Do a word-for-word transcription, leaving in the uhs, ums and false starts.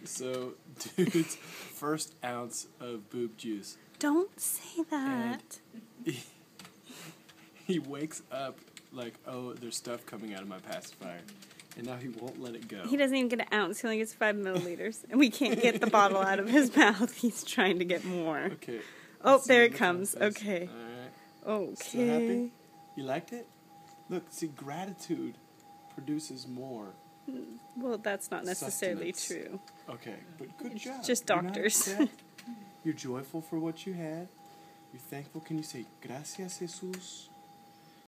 So, dude's first ounce of boob juice. Don't say that. And he, he wakes up like, oh, there's stuff coming out of my pacifier. And now he won't let it go. He doesn't even get an ounce. He only gets five milliliters. And we can't get the bottle out of his mouth. He's trying to get more. Okay. Oh, Let's there see, it look comes. at my face. Okay. All right. Okay. Still happy? You liked it? Look, see, gratitude produces more. Well, that's not necessarily Sustenance. true. Okay, but good It's job. just You're not doctors. upset. You're joyful for what you had. You're thankful. Can you say, gracias, Jesus?